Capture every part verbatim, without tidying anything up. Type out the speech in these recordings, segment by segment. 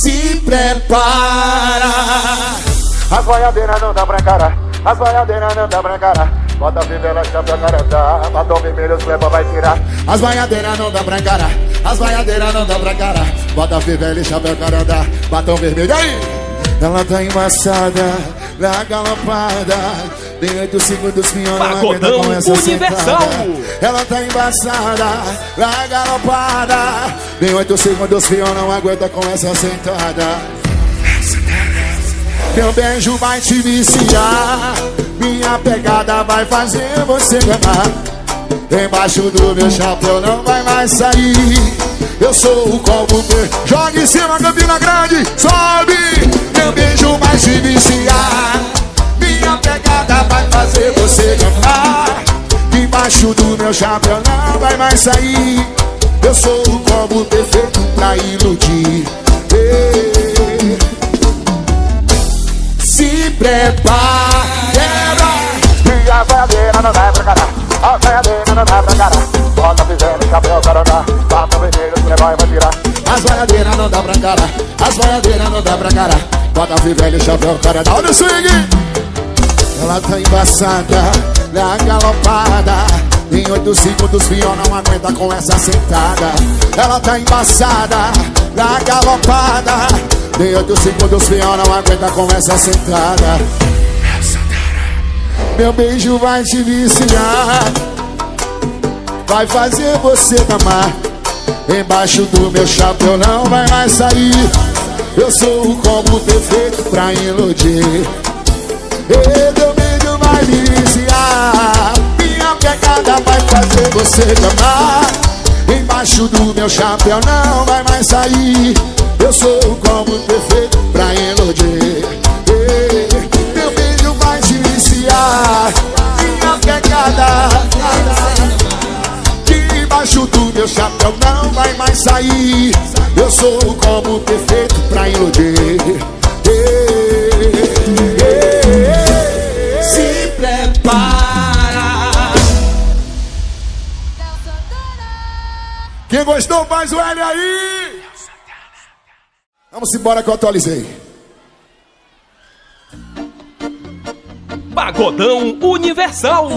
Se prepara. As boiadeiras não dá pra encarar, as boiadeiras não dá pra encarar. Bota a fivela, chapéu, careta, batom vermelho, os cleba vai tirar. As boiadeiras não dá pra encarar, as boiadeiras não dá pra encarar. Bota a fivela e chapéu, careta, batom vermelho. E aí? Ela tá embaçada, na galopada. Tem oito segundos, minha não aguenta com essa Universal. sentada. Ela tá embaçada, na galopada. Tem oito segundos, filho, não aguenta com essa sentada. Meu beijo vai te viciar, minha pegada vai fazer você gamar. Embaixo do meu chapéu não vai mais sair. Eu sou o combo B. Joga em cima, Campina Grande, sobe. Meu beijo vai te viciar, minha pegada vai fazer você gamar. Embaixo do meu chapéu não vai mais sair. Eu sou o combo perfeito pra iludir. Ei. Se prepara. E a boiadeira não dá pra encarar, a boiadeira não dá pra encarar. Bota a fivela, chapéu, careta, batom vermelho, os cleba vai tirar. As boiadeiras não dá pra encarar, as boiadeiras não dá pra encarar. Bota a fivela e chapéu, careta. Olha o swing. Ela tá embaçada, na galopada. Em oito segundos, pior não aguenta com essa sentada. Ela tá embaçada, na galopada. Em oito segundos, pior não aguenta com essa sentada. Meu beijo vai te viciar, vai fazer você amar. Embaixo do meu chapéu não vai mais sair. Eu sou o combo perfeito pra iludir. E meu beijo vai me viciar, minha pegada vai fazer você amar. Embaixo do meu chapéu não vai mais sair. Eu sou o combo perfeito pra iludir. E meu beijo vai te viciar, minha pegada. Debaixo do meu chapéu não vai mais sair. Eu sou o combo perfeito pra iludir. Se prepara. Quem gostou faz o L aí. Vamos embora que eu atualizei. Pagodão Universal.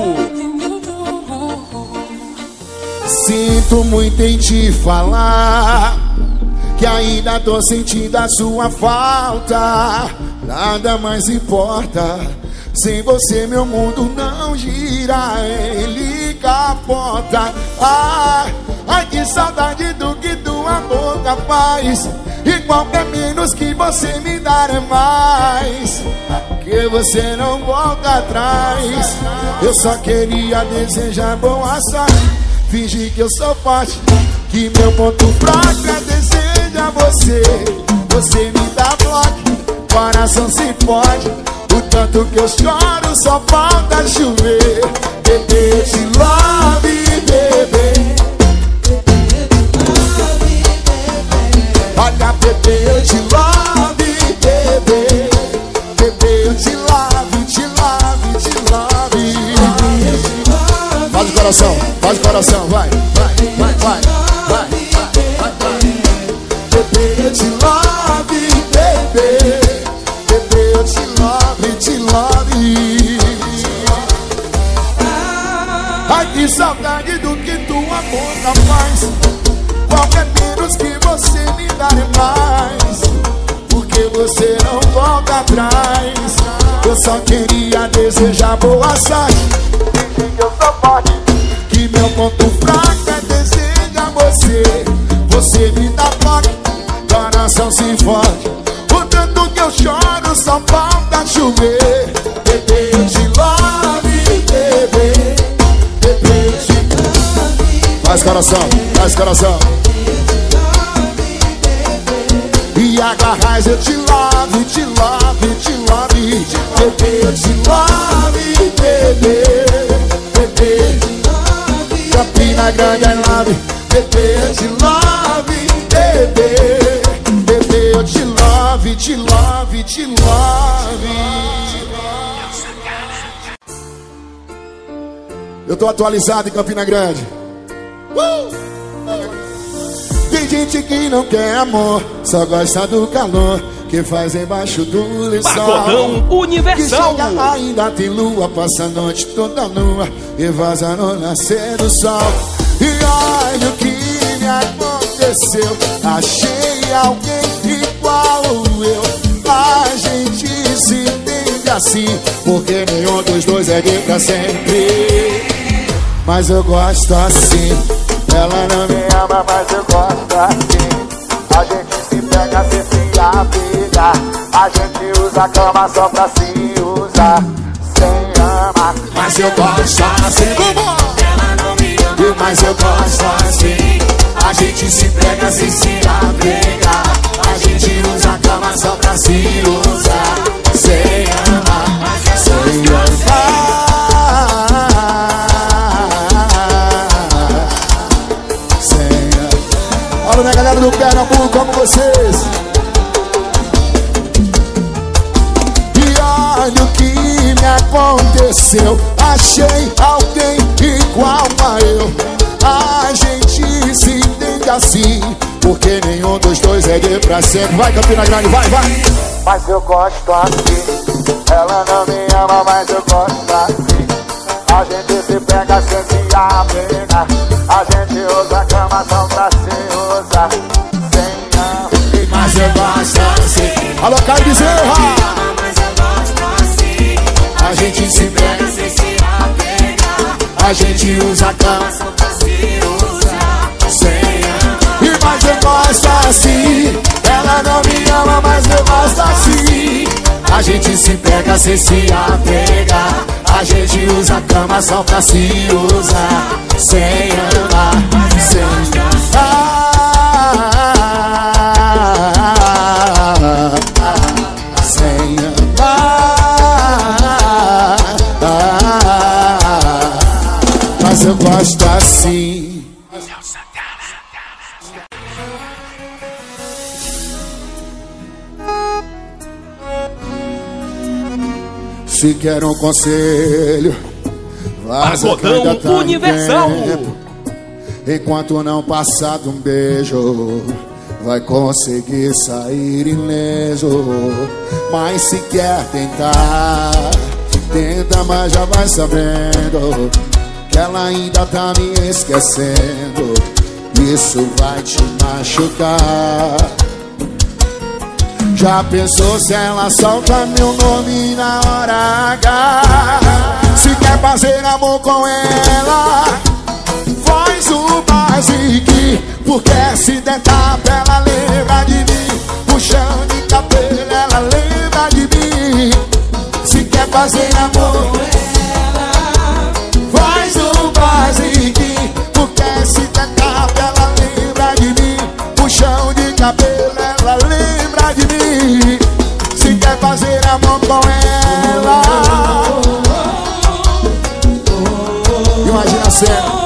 Sinto muito em te falar que ainda tô sentindo a sua falta. Nada mais importa, sem você meu mundo não gira, ele capota. Ah, ai que saudade do que tua boca faz. E qualquer menos que você me dar é mais, que você não volta atrás. Eu só queria desejar boa sorte, fingir que eu sou forte, que meu ponto fraco é desejar você. Você me dá bloco, coração se pode. O tanto que eu choro só falta chover. Bebê, te love, bebê. Olha, bebê, eu te love, bebê. Bebê, eu te love, te love, te love. Faz o coração, faz o coração, vai, vai, vai, vai, vai, vai, vai. Bebê, eu te love, bebê. Bebê, eu te love, te love. Ai, que saudade do que tua boca faz. Qualquer menos que você me dar é mais, porque você não volta atrás. Eu só queria desejar boa sorte, Que eu sou forte, que meu ponto fraco é desejar você. Você me dá toque, coração se fode. O tanto que eu choro só falta chover. Bebê, eu te love, bebê. Bebê, eu te love. Faz coração, faz coração. E agarrais eu te love, te love, te love. Bebê, eu te love, bebê. Bebê, Campina Grande I love. Bebê, eu te love, bebê. Bebê, eu te love, te love, te love. Eu tô atualizado em Campina Grande. Uh! Tem gente que não quer amor, só gosta do calor que faz embaixo do lençol. Pagodão Universal. Que chega ainda tem lua, passa a noite toda nua e vaza no nascer do sol. E olha o que me aconteceu, achei alguém igual eu. A gente se entende assim, porque nenhum dos dois é de pra sempre. Mas eu gosto assim, ela não me ama, mas eu gosto assim. A gente se pega, se se apega, a gente usa a cama só pra se usar, sem amar. Mas eu gosto assim, vambora! Ela não me ama, mas eu gosto assim. A gente se pega, se se apega, a gente usa a cama só pra se usar, sem amar, sem amar. Olha, minha galera do Pernambuco, como vocês. E olha o que me aconteceu, achei alguém igual a eu. A gente se entende assim, porque nenhum dos dois é de pra sempre. Vai, Campina Grande, vai, vai. Mas eu gosto assim, ela não me ama, mas eu gosto assim. A gente se pega sem se apega, a gente usa a cama só pra se usar, sem amar. Mas eu gosto assim. Alô, Caio Bezerra. Mas eu gosto assim. A gente se pega sem se apega, a gente usa a cama só pra se usar, sem amar. E mas eu gosto assim, ela não me ama, mas eu gosto assim. A gente se pega sem se apega, a gente usa a cama só pra se usar, sem amar, sem amar, sem amar. Mas eu gosto assim. Se quer um conselho, vaza que ainda tá Universal. em tempo. Enquanto não passar de um beijo, vai conseguir sair ileso. Mas se quer tentar, tenta, mas já vai sabendo que ela ainda tá me esquecendo. Isso vai te machucar. Já pensou se ela solta meu nome na hora H? Se quer fazer amor com ela, faz o basique, porque se der tapa ela lembra de mim. Puxão de cabelo ela lembra de mim. Se quer fazer amor com ela, faz o basique, porque se der tapa ela lembra de mim. Puxão de cabelo ela lembra de mim. Se quer fazer amor com ela, imagina a cena.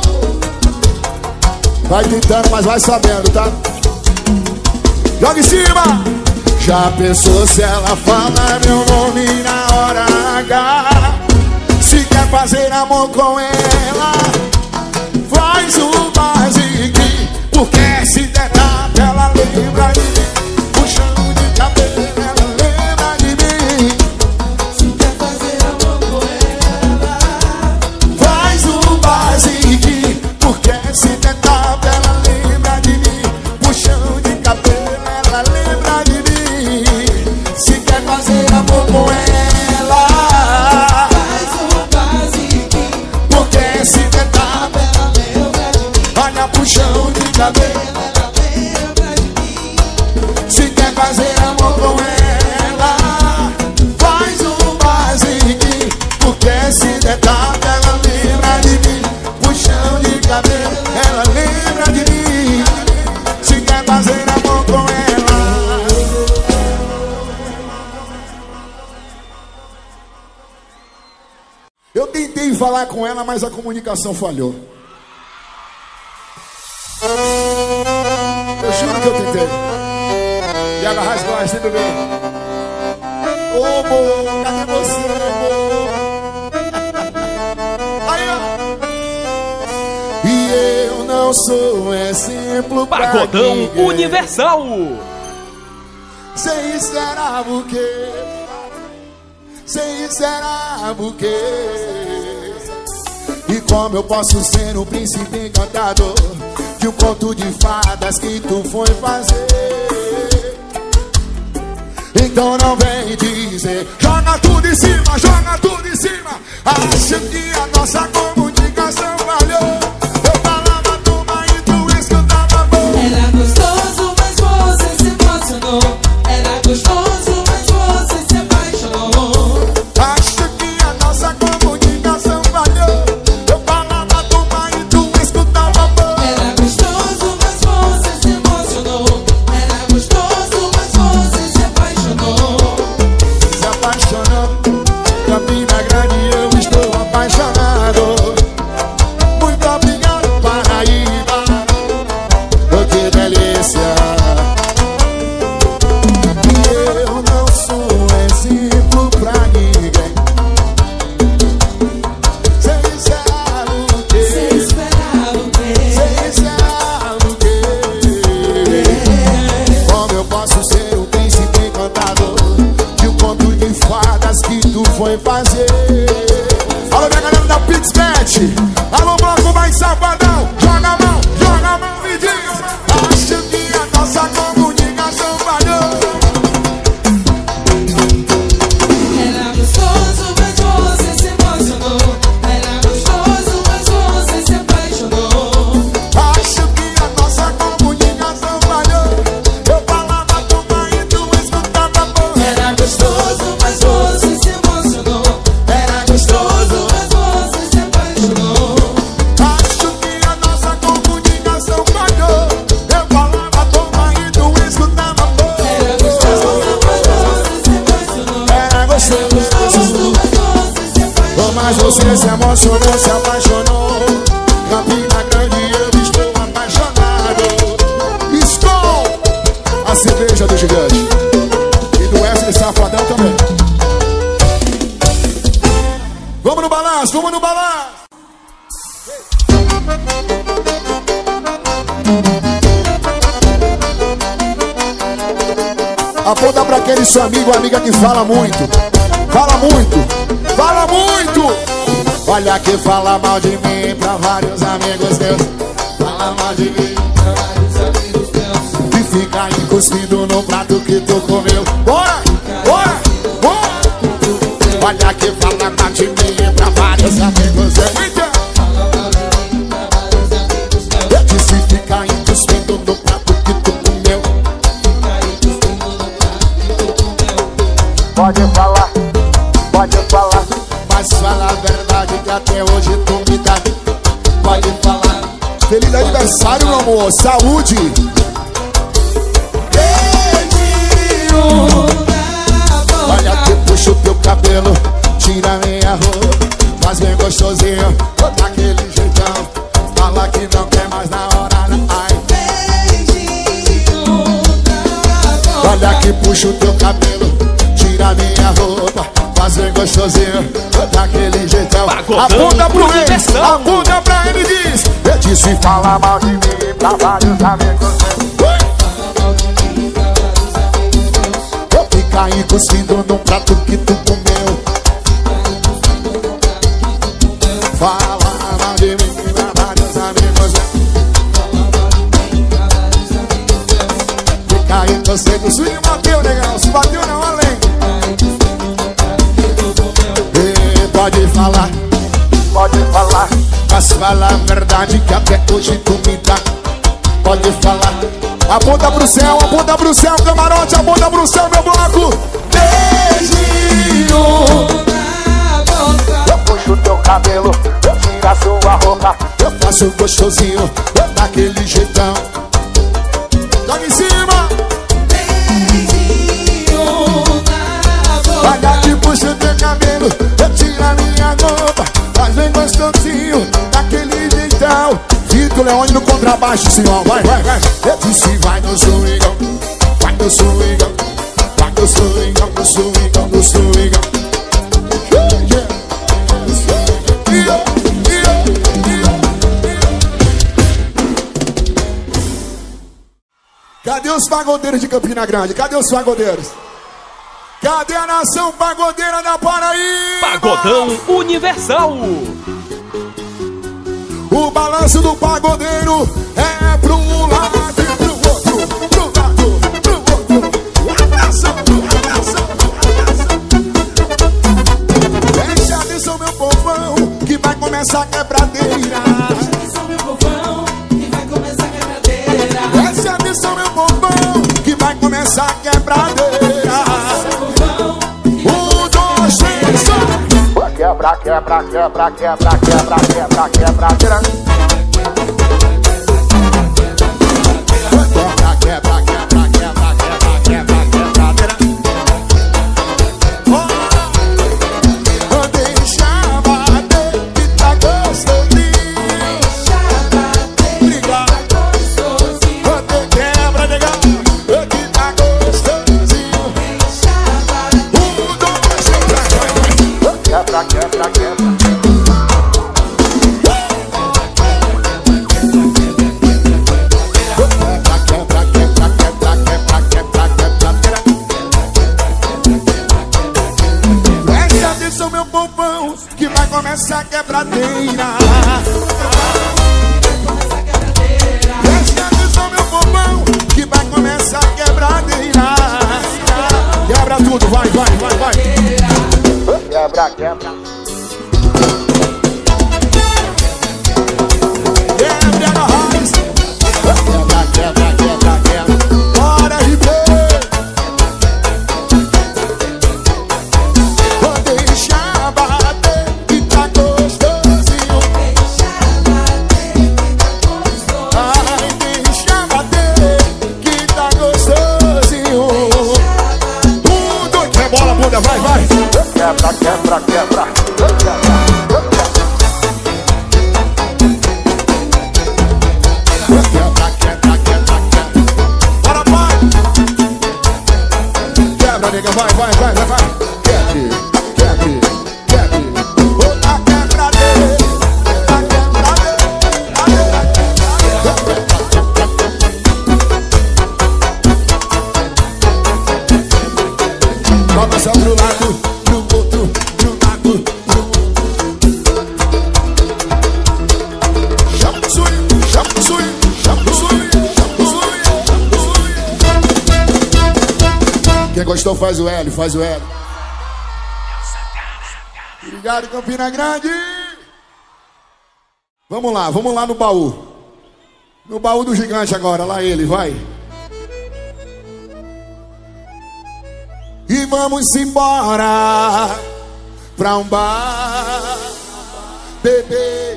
Vai tentando, mas vai sabendo, tá? Joga em cima. Já pensou se ela fala meu nome na hora H? Se quer fazer amor com ela, faz o basique, porque se der tapa ela lembra de mim. Puxão de cabelo ela lembra de mim. Se quer fazer amor com ela, faz o basique, porque se der tapa ela lembra de mim. Puxão de cabelo ela lembra de mim. Se quer fazer amor com ela, faz o basique, porque se der tapa ela lembra de mim. Olha, puxão de cabelo ela lembra de mim. Se quer fazer amor com ela, faz o basique, porque se der tapa ela lembra de mim. Puxão de cabelo ela lembra de mim. Se quer fazer amor com ela. Eu tentei falar com ela, mas a comunicação falhou. Eu juro que eu tentei. E ela rasgou, tudo bem. Ô, amor, cadê você, amor? Aí, ó. E eu não não sou um exemplo pra Pagodão ninguém. Universal. Sem esperar o quê? Sem esperar o quê? E como eu posso ser um príncipe encantador de um conto de fadas que tu foi fazer? Então não vem dizer, joga tudo em cima, joga tudo em cima. Acho que a nossa comunicação falhou. Eu falava toma e tu escutava bom. Era gostoso, mas você se emocionou. Era gostoso, mas você se apaixonou. Acho que a nossa comunicação falhou. Eu falava toma e tu escutava bom. Era gostoso, mas você se emocionou. Era gostoso, mas você se apaixonou. Se apaixonou. Campina Grande, eu estou apaixonado. Muito obrigado, Paraíba. Oh, que delícia. E eu não sou um exemplo pra ninguém. Sem esperar o quê? Sem esperar o quê? Sem esperar o quê? Como eu posso ser um príncipe encantador de um conto de fadas que tu foi fazer? Alô, minha galera da PixBet. Alô, bloco mais safadão. Joga a mão, joga a mão e diz: acho que a nossa comunicação falhou. Era gostoso, mas você se emocionou. Era gostoso, mas você se apaixonou. Acho que a nossa comunicação falhou. Eu falava toma e tu escutava bom. Era gostoso, mas você se emocionou. Era gostoso, mas você se apaixonou. Acho que a nossa comunicação falhou. Eu falava toma e tu escutava bom. Era gostoso, mas você se emocionou. Era gostoso, Gostoso, mas você se apaixonou. mas você se emocionou, se apaixonou. Campina Grande, eu estou apaixonado. Skol, a cerveja do gigante. E do Wesley Safadão também. Vamos no balanço, vamos no balanço. Aponta pra aquele seu amigo ou amiga que fala muito. Fala muito, fala muito. Olha que fala mal de mim pra vários amigos meus. Fala mal de mim Pra vários amigos meus. e fica aí cuspindo no prato que tu comeu. Bora, bora, bora. Olha que fala mal de mim pra vários amigos meus. Fala mal de mim pra vários amigos meus. Eu disse fica aí cuspindo no prato que tu comeu. Fica aí cuspindo no prato que tu comeu. Pode falar, pode falar. Mas fala a verdade que até hoje tu me dá. Pode falar. Feliz aniversário, meu amor, saúde. Olha que puxa o teu cabelo, tira minha roupa, faz bem gostosinho, daquele jeitão. Fala que não quer mais na hora, não. Ai. Olha que puxa o teu cabelo, tira minha roupa, faz bem gostosinho, daquele jeitão. Pagodão Aponta pro ele, Universal. aponta pra ele e diz: eu disse Fala mal de mim pra vários amigos meus. eu fica aí cuspindo num prato que tu comeu. Fala mal de mim pra vários amigos meus. Fica aí torcendo, se bateu, negão, se bateu não, além. E pode falar, Pode falar, mas fala a verdade que até hoje tu me dá. Pode falar, aponta pro céu, aponta pro céu, camarote, aponta pro céu, meu bloco. Beijinho. eu puxo teu cabelo, eu tiro a sua roupa. Eu faço gostosinho, daquele jeitão. Joga em cima. Olha que puxa o teu cabelo, eu tiro a minha roupa, faz bem gostosinho, daquele jeitão. Vitor Leone no contrabaixo, senhor, vai, vai, vai. Eu disse vai no swingão, vai no swingão, vai no swingão, no swingão, no swingão. pagodeiros de Campina Grande? Cadê os pagodeiros? Cadê a nação pagodeira da Paraíba? Pagodão Universal. O balanço do pagodeiro é pro lado e pro outro, pro lado, pro outro. Abração, abração, abração. Preste atenção, meu povão, que vai começar a quebradeira. Preste atenção, meu povão, que vai começar a quebradeira. Preste atenção, meu povão, que vai começar a quebradeira. Um, dois, três, Quebra, quebra, quebra, quebra, quebra, quebra, quebradeira. Quebra, quebra, quebra, quebra, quebra, quebradeira. Oh, deixa bater que tá gostosinho. Deixa bater, Obrigado. tá gostosinho. Oh, quebra, nega, que tá gostosinho. Deixa bater. Um, dois, três, Quebra, quebra, quebra. Preste atenção, meu povão, que vai começar a quebradeira. Preste atenção, meu povão, que vai começar a quebradeira. Quebra tudo, vai, vai, vai, vai. Quebra, quebra. Quebra na raiz. Quebra, quebra, quebra, quebra. Bora, R P. Vou deixar bater que tá gostosinho. Deixa bater, que tá gostoso. Ai, deixa bater que tá gostosinho. Um, dois, três, bola, bunda, vai, vai. Quebra, quebra, quebra. Quebra, quebra, quebra, quebra. Bora, vai. Quebra, nega, vai, vai, vai, vai, vai. Quebre, quebre, quebre. Outra quebradeira, outra quebradeira. Vamos só pro lado, pro outro, pro lado, pro outro. Chama o swing, chama o swing, chama o swing, chama o swing, chama o swing. Quem gostou faz o L, faz o L. Obrigado, Campina Grande. Vamos lá, vamos lá no baú. No baú do gigante agora, lá ele, vai. E vamos embora pra um bar, beber.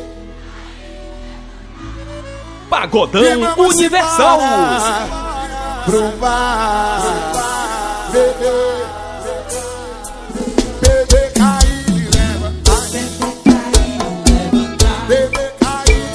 Pagodão E vamos Universal. embora pra um bar, beber. Beber, cair e leva. Beber, cair.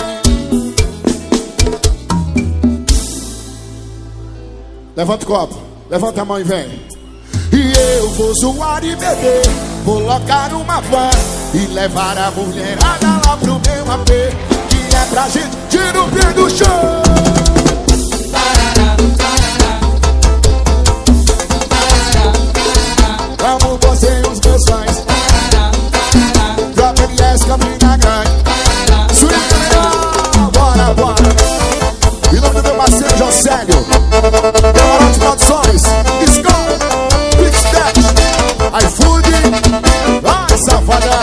Levanta o copo, levanta a mão e vem. E eu vou zoar e beber, colocar uma van e levar a mulherada lá pro meu A P, que é pra gente tirar o pé do chão. Amo você e os meus fãs. Droga L S, Campina Grande. Swing, bora, bora. Em nome do meu parceiro Josélio, Camarote Produções, Escola, Bigstep, iFood, ai safada.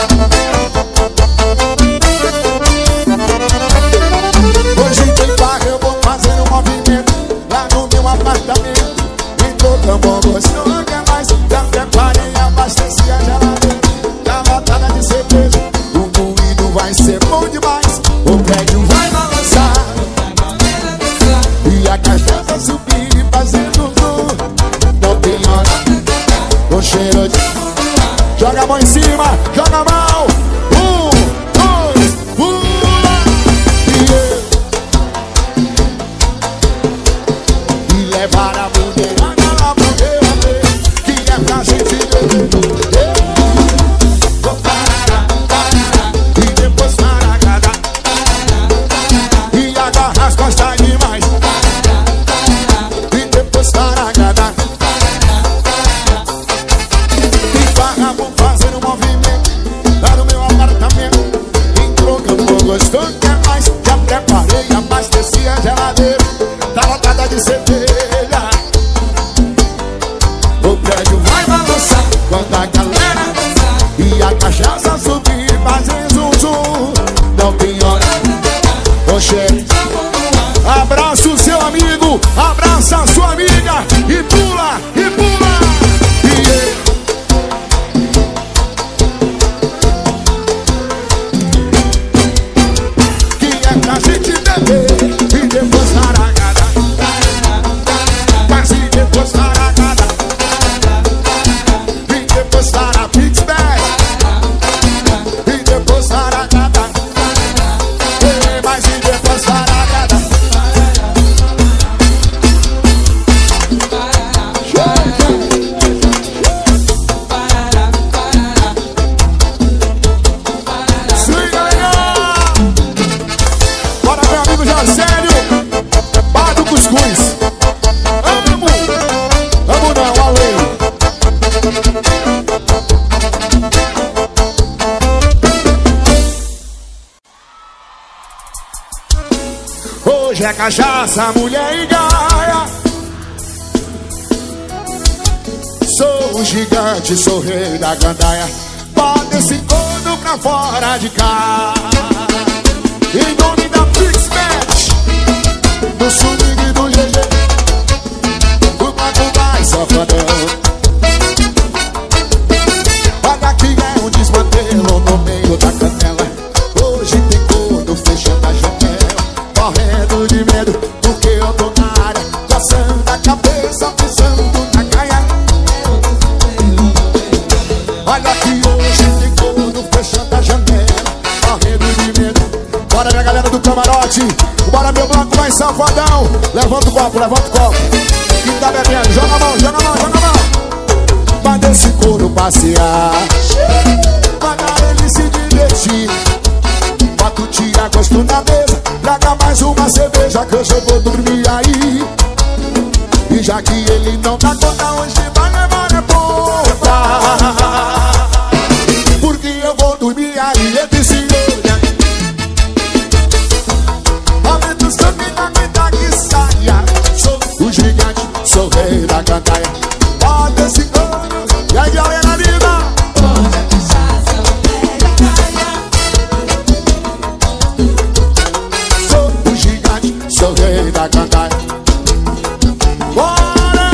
Hoje tem barra, eu vou fazer um movimento lá no meu apartamento. Entrou tão bom, gostou, não quer mais. Já preparei, abasteci a geladeira, tá lotada de cerveja. O moído vai ser bom demais, o prédio vai balançar e a cachaça subir e fazendo zoom. Não tem hora, o cheiro de... Joga a mão em cima, joga a mão. Um, dois, pula. E eu e levar a mulherada lá pro meu A P, que é pra gente beber. Vou parar, parar, e depois maracada, e agarrar as costas demais, e depois cachaça, mulher e gaia. Sou um gigante, sou rei da gandaia. Bota esse corno pra fora de casa. Em nome da Pix Match, do swing e do G G, o mago mais safadão. Olha que é um desmantelo no meio da canela. Hoje tem corno fechando a janela, correndo de medo porque eu tô na área, coçando a cabeça, pensando na caia. Olha que hoje tem corno fechando a janela, correndo de medo. Bora minha galera do camarote, bora meu bloco mais safadão. Levanta o copo, levanta o copo. Quem tá bebendo, joga a mão, joga a mão, joga a mão. Manda esse corno passear, manda ele se divertir. Bota o tira gosto na mesa, traga mais uma cerveja que hoje eu vou dormir aí. E já que ele não dá conta, hoje vai levar a ponta, porque eu vou dormir aí. Ele disse olha, aumenta o sangue na vida que saia. Sou o gigante, sou o rei da gandaia. Bota esse corno, e aí galera linda. Bota cachaça, mulher e gaia. Sou o gigante, sou o rei da gandaia. Bora!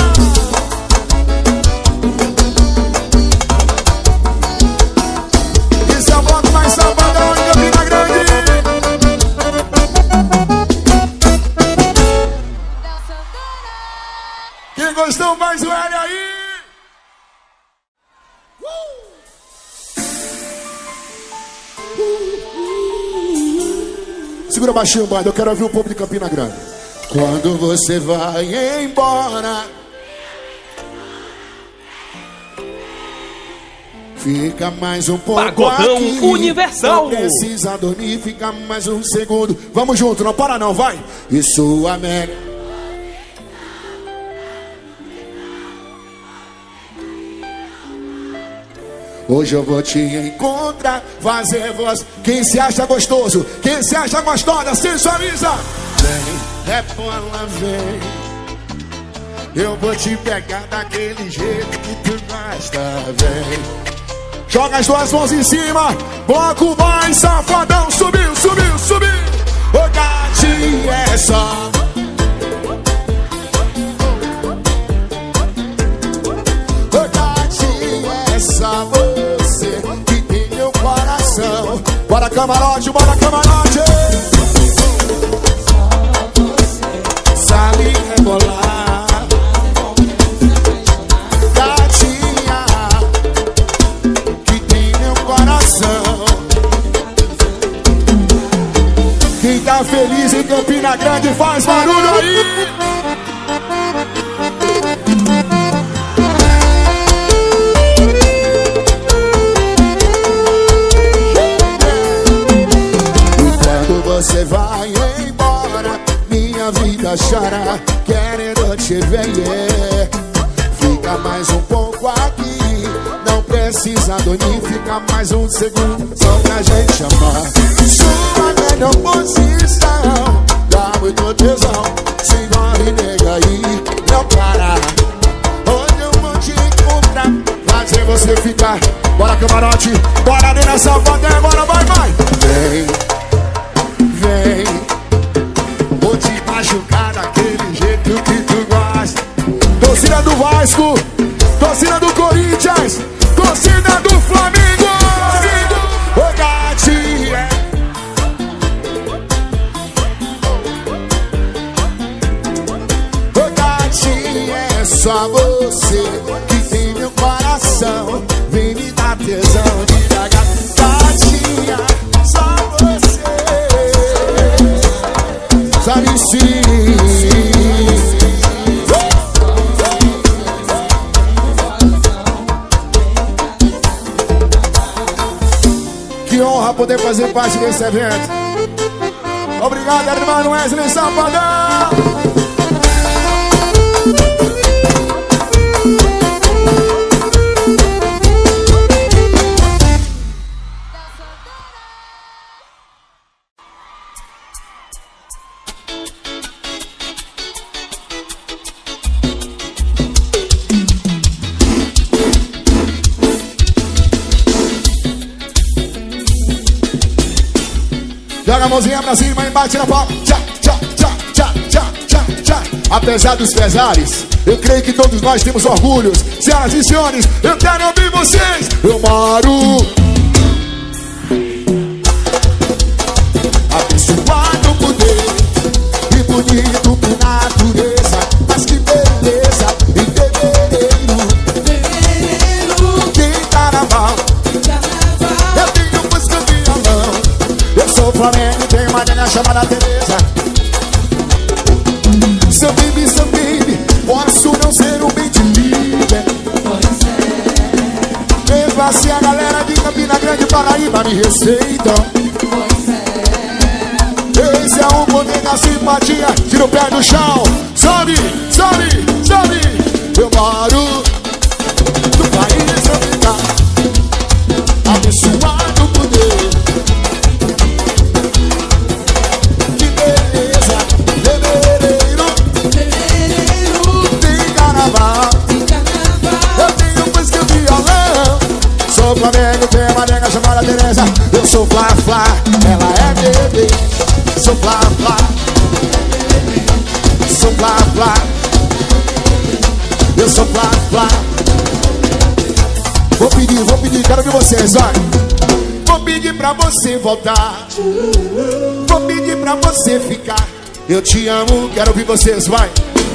Isso é o bloco mais salvadão de Campina Grande. Quem gostou mais o L aí? Segura baixinho, banda, eu quero ouvir o povo de Campina Grande. Quando você vai embora, fica mais um pouco Pagodão aqui. Universal. Não precisa dormir, fica mais um segundo. Vamos junto, não para não, vai. E sua mega. Hoje eu vou te encontrar, fazer voz. Quem se acha gostoso, quem se acha gostosa, sensualiza. Vem, rebola, vem. Eu vou te pegar daquele jeito que tu gosta, vem. Joga as duas mãos em cima, bloco mais safadão. Subiu, subiu, subiu. Ô gatinho, é só. Ô gatinho, é só você que tem meu coração. Bora camarote, bora camarote. Sabe rebolar, gatinha, que tem meu coração. Quem tá feliz em Campina Grande faz barulho aí. Você vai embora, minha vida chora, querendo te ver. Fica mais um pouco aqui, não precisa dormir, fica mais um segundo só pra gente amar. Sua melhor posição, dá muito tesão, se morre nega aí, não para. Onde eu vou te encontrar, fazer você ficar. Bora camarote, bora ali nessa banda, bora, vai, vai. Vem. Vem, vou te machucar daquele jeito que tu gosta. Torcida do Vasco, torcida do Corinthians, torcida do Flamengo. Ô gatinha, ô gatinha, é só você que tem meu coração. Vem me dar tesão de dar gatinha, só você. Sabe sim. Que honra poder fazer parte desse evento. Obrigado, irmão Wesley Safadão. a mãozinha pra cima e bate na palma. Tchá, tchá, tchá, tchá, tchá, tchá, tchá. Apesar dos pesares, eu creio que todos nós temos orgulhos. Senhoras e senhores, eu quero ouvir vocês. Eu moro abençoado por Deus e bonito por natureza. Mas que beleza em fevereiro. Fevereiro, Tem carnaval, carnaval. eu tenho música de violão. Eu sou Flamengo e tenho uma nena chamada Tereza. Seu baby, seu baby, posso não ser um bem de líder. Pois é, Mesmo assim a galera de Campina Grande, Paraíba me receitam. pois é. Esse é o poder da simpatia. Tira o pé do chão. Sobe, sobe, sobe. Eu moro no país africano, abençoado por Deus. Que beleza, fevereiro. Fevereiro, Tem carnaval, tem carnaval. eu tenho música e violão. Sou Flamengo, tenho uma nega chamada Tereza. Eu sou Flá Flá, ela é bebê. Sou Flá Flá, sou Flá Flá, eu sou Flá Flá. Vou pedir, vou pedir, quero ver vocês, vai. Vou pedir pra você voltar, vou pedir pra você ficar. Eu te amo, quero ouvir vocês, vai.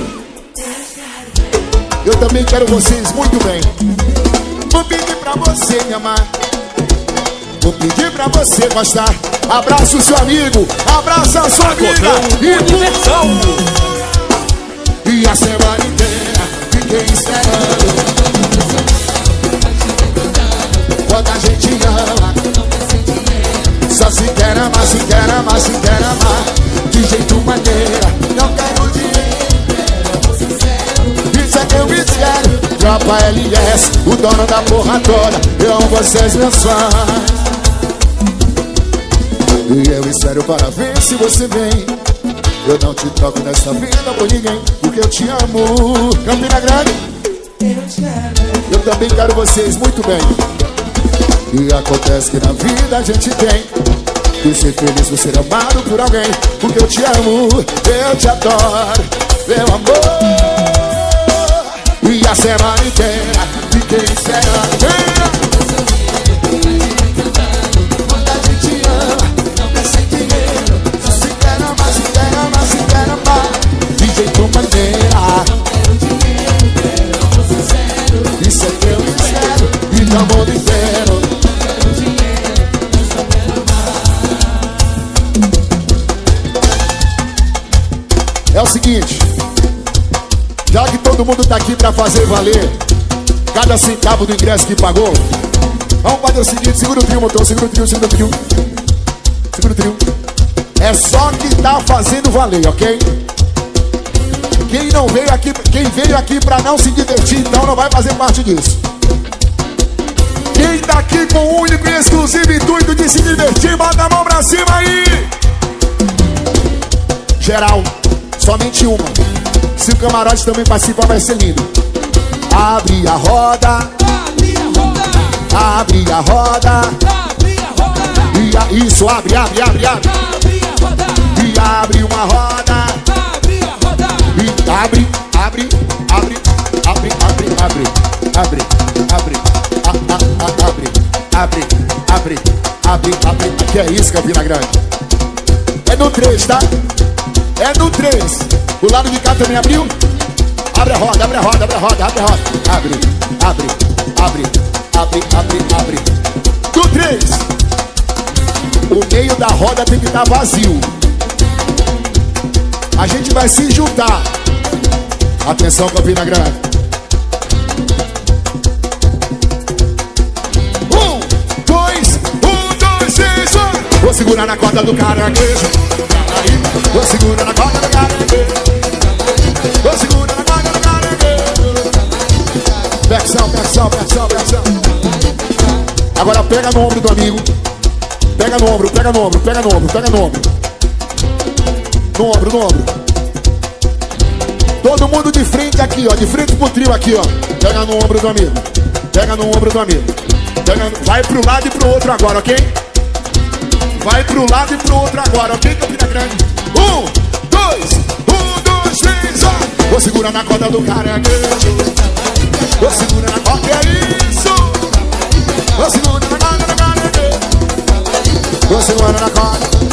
Eu também quero vocês muito bem. Vou pedir pra você me amar, vou pedir pra você gostar. Abraça o seu amigo, abraça a sua amiga. Pagodão E, Universal. e a semana inteira fiquei esperando. Quando a gente ama, só se quer amar, se quer amar, se quer amar. De jeito maneira, não quero dinheiro. Isso é que eu espero. Tropa L S, o dono da porra toda. Eu amo vocês, meus fãs. E eu espero para ver se você vem. Eu não te troco nessa vida por ninguém, porque eu te amo. Campina Grande, Eu te amo. eu também quero vocês muito bem. E acontece que na vida a gente tem que ser feliz por ser amado por alguém. Porque eu te amo, eu te adoro, meu amor. E a semana inteira fiquei esperando. Quando a gente ama, não é sem dinheiro. Só se quer amar, se quer amar, se quer amar. De jeito maneira. Isso é que eu espero. E do mundo inteiro. É o seguinte, já que todo mundo tá aqui pra fazer valer cada centavo do ingresso que pagou, vamos fazer o seguinte, segura o trio, motor, segura o trio, segura o trio. Segura o trio. É só que tá fazendo valer, ok? Quem não veio aqui, quem veio aqui pra não se divertir, então não vai fazer parte disso. Quem tá aqui com o único e exclusivo intuito de se divertir, bota a mão pra cima aí. Geral, somente uma. Se o camarote também participar, vai ser lindo. Abre a roda, Abre a roda, abre a roda. abre a roda, E a, isso, abre, abre, abre, abre. abre a roda, E abre uma roda. abre a roda. E abre, abre, abre, abre, abre, abre, abre, abre, a, a, a, abre, abre, abre, abre, abre. Que é isso, Campina Grande? É no três, tá? É no três. O lado de cá também abriu. Abre a roda, abre a roda, abre a roda, abre a roda. Abre, abre, abre, abre, abre, abre. Do três. O meio da roda tem que estar vazio. A gente vai se juntar. Atenção, Campina Grande. Um, dois, um, dois, três, um. Vou segurar na corda do caranguejo. Vou segurar na corda do caranguejo. Vou segurar na corda do caranguejo. Percussão, percussão, percussão, percussão. Agora pega no ombro do amigo. Pega no ombro, pega no ombro, pega no ombro, pega no ombro. No ombro, no ombro. Todo mundo de frente aqui, ó. De frente pro trio aqui, ó. Pega no ombro do amigo. Pega no ombro do amigo. Pega no... Vai pro lado e pro outro agora, ok? Vai pro lado e pro outro agora, ok, Campina Grande? Um, dois, um, dois, três, ó. Vou segurar na corda do caranguejo. Vou segurar na corda, que é isso? Vou segurar na corda do caranguejo. Vou segurar na corda.